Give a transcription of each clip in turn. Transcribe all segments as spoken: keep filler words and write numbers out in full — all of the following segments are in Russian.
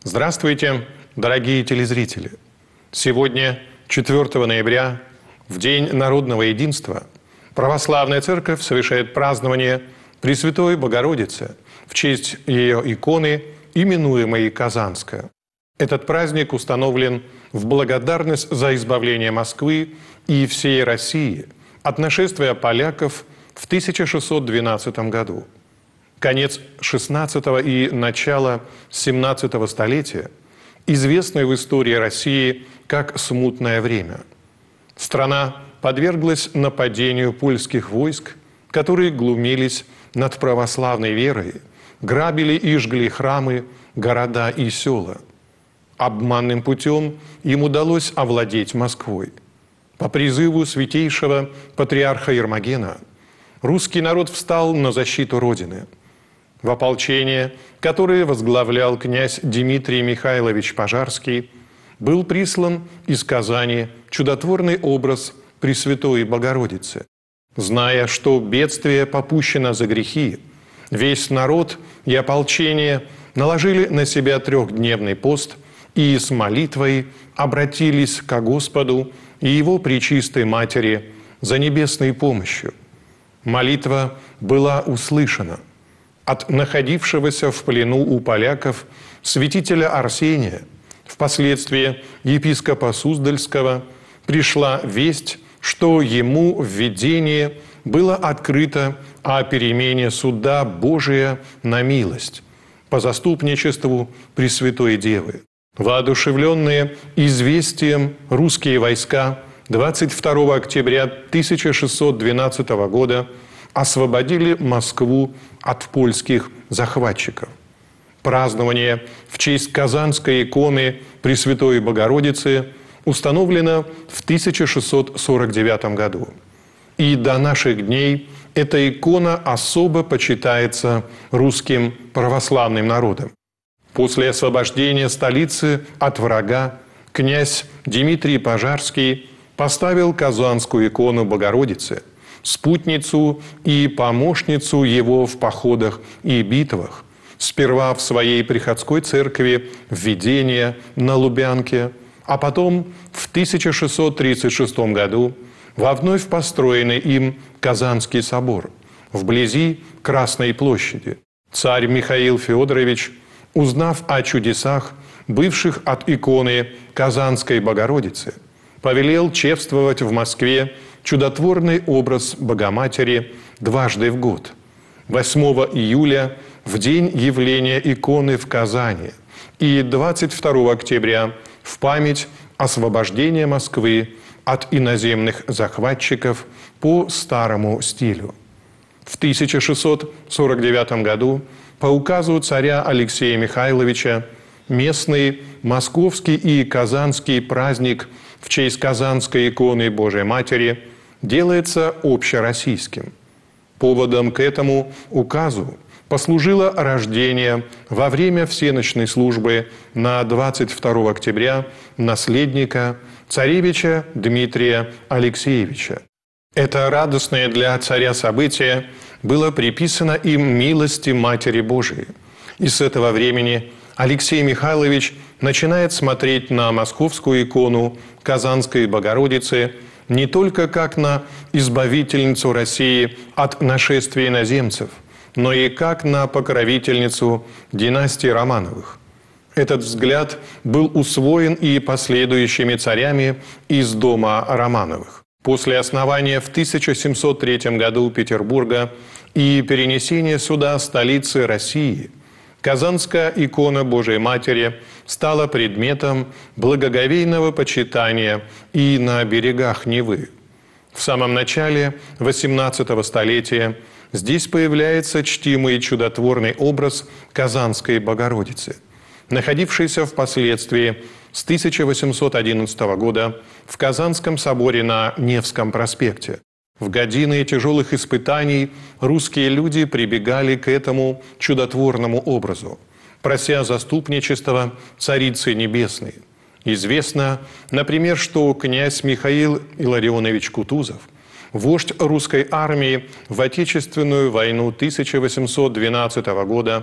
Здравствуйте, дорогие телезрители! Сегодня, четвёртого ноября, в День народного единства, Православная Церковь совершает празднование Пресвятой Богородицы в честь ее иконы, именуемой Казанская. Этот праздник установлен в благодарность за избавление Москвы и всей России от нашествия поляков в тысяча шестьсот двенадцатом году. Конец шестнадцатого и начало семнадцатого столетия известны в истории России как смутное время. Страна подверглась нападению польских войск, которые глумились над православной верой, грабили и жгли храмы, города и села. Обманным путем им удалось овладеть Москвой. По призыву святейшего патриарха Ермогена русский народ встал на защиту Родины. В ополчение, которое возглавлял князь Дмитрий Михайлович Пожарский, был прислан из Казани чудотворный образ Пресвятой Богородицы. Зная, что бедствие попущено за грехи, весь народ и ополчение наложили на себя трехдневный пост и с молитвой обратились ко Господу и Его Пречистой Матери за небесной помощью. Молитва была услышана. От находившегося в плену у поляков святителя Арсения, впоследствии епископа Суздальского, пришла весть, что ему в видении было открыто о перемене суда Божия на милость по заступничеству Пресвятой Девы. Воодушевленные известием русские войска двадцать второго октября тысяча шестьсот двенадцатого года освободили Москву от польских захватчиков. Празднование в честь Казанской иконы Пресвятой Богородицы установлено в тысяча шестьсот сорок девятом году. И до наших дней эта икона особо почитается русским православным народом. После освобождения столицы от врага князь Дмитрий Пожарский поставил Казанскую икону Богородицы, спутницу и помощницу его в походах и битвах, сперва в своей приходской церкви Введения на Лубянке, а потом в тысяча шестьсот тридцать шестом году во вновь построенный им Казанский собор вблизи Красной площади. Царь Михаил Федорович, узнав о чудесах, бывших от иконы Казанской Богородицы, повелел чествовать в Москве чудотворный образ Богоматери дважды в год. восьмого июля в день явления иконы в Казани и двадцать второго октября в память освобождения Москвы от иноземных захватчиков по старому стилю. В тысяча шестьсот сорок девятом году по указу царя Алексея Михайловича местный московский и казанский праздник в честь Казанской иконы Божией Матери делается общероссийским. Поводом к этому указу послужило рождение во время всеночной службы на двадцать второго октября наследника царевича Дмитрия Алексеевича. Это радостное для царя событие было приписано им милости Матери Божией. И с этого времени Алексей Михайлович начинает смотреть на московскую икону Казанской Богородицы не только как на избавительницу России от нашествия иноземцев, но и как на покровительницу династии Романовых. Этот взгляд был усвоен и последующими царями из дома Романовых. После основания в тысяча семьсот третьем году Петербурга и перенесения сюда столицы России, Казанская икона Божией Матери стала предметом благоговейного почитания и на берегах Невы. В самом начале восемнадцатого столетия здесь появляется чтимый чудотворный образ Казанской Богородицы, находившийся впоследствии с тысяча восемьсот одиннадцатого года в Казанском соборе на Невском проспекте. В годины тяжелых испытаний русские люди прибегали к этому чудотворному образу, прося заступничества Царицы Небесной. Известно, например, что князь Михаил Илларионович Кутузов, вождь русской армии в Отечественную войну тысяча восемьсот двенадцатого года,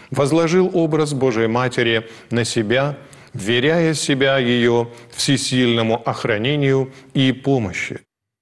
возложил образ Божией Матери на себя, вверяя себя ее всесильному охранению и помощи.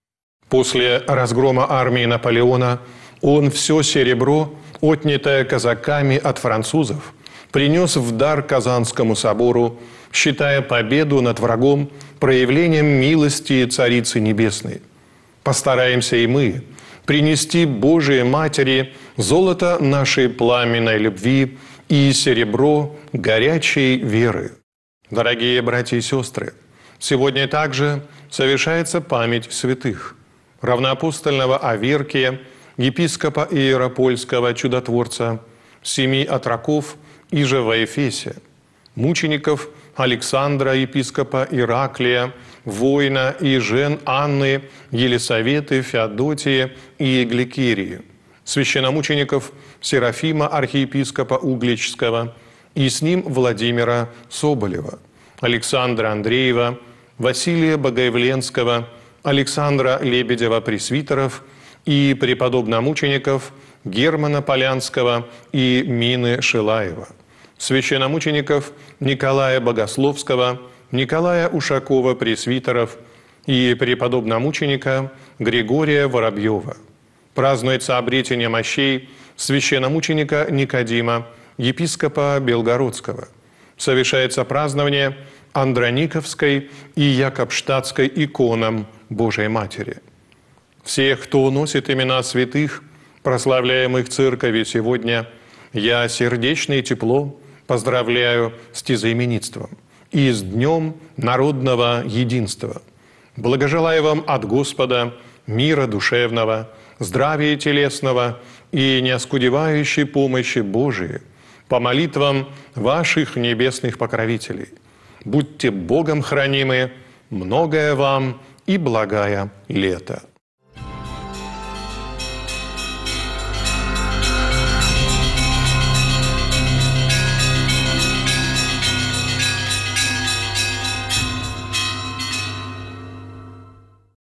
После разгрома армии Наполеона он все серебро, отнятое казаками от французов, принес в дар Казанскому собору, считая победу над врагом проявлением милости Царицы Небесной. Постараемся и мы принести Божией Матери золото нашей пламенной любви и серебро горячей веры. Дорогие братья и сестры, сегодня также совершается память святых: равноапостольного Аверкия, епископа Иеропольского чудотворца, семи отроков иже во Эфесе, мучеников Александра, епископа Ираклия, воина и жен Анны, Елисаветы, Феодотии и Гликерии, священномучеников Серафима, архиепископа Угличского, и с ним Владимира Соболева, Александра Андреева, Василия Богоявленского, Александра Лебедева-Пресвитеров и преподобномучеников Германа Полянского и Мины Шилаева, священномучеников Николая Богословского, Николая Ушакова-Пресвитеров и преподобномученика Григория Воробьева. Празднуется обретение мощей священномученика Никодима, епископа Белгородского. Совершается празднование Андрониковской и Якобштадтской иконам Божией Матери. Всех, кто носит имена святых, прославляемых Церковью сегодня, я сердечно и тепло поздравляю с тезаименитством и с Днем народного единства. Благожелаю вам от Господа мира душевного, здравия телесного и неоскудевающей помощи Божией по молитвам ваших небесных покровителей. Будьте Богом хранимы, многое вам и благая лето.